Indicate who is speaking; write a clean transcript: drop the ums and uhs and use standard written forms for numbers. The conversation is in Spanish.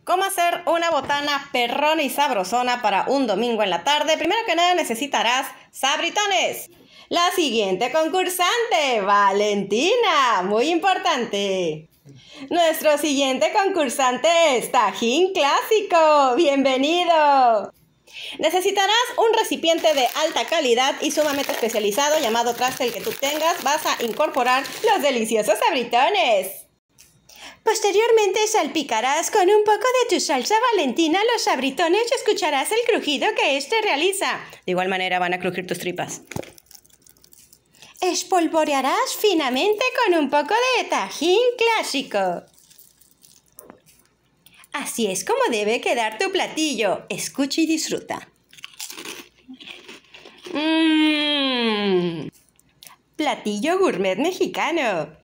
Speaker 1: ¿Cómo hacer una botana perrona y sabrosona para un domingo en la tarde? Primero que nada necesitarás sabritones. La siguiente concursante, Valentina, muy importante. Nuestro siguiente concursante es Tajín Clásico, bienvenido. Necesitarás un recipiente de alta calidad y sumamente especializado llamado traste el que tú tengas. Vas a incorporar los deliciosos sabritones. Posteriormente salpicarás con un poco de tu salsa Valentina los sabritones y escucharás el crujido que éste realiza. De igual manera van a crujir tus tripas. Espolvorearás finamente con un poco de Tajín Clásico. Así es como debe quedar tu platillo. Escucha y disfruta. Platillo gourmet mexicano.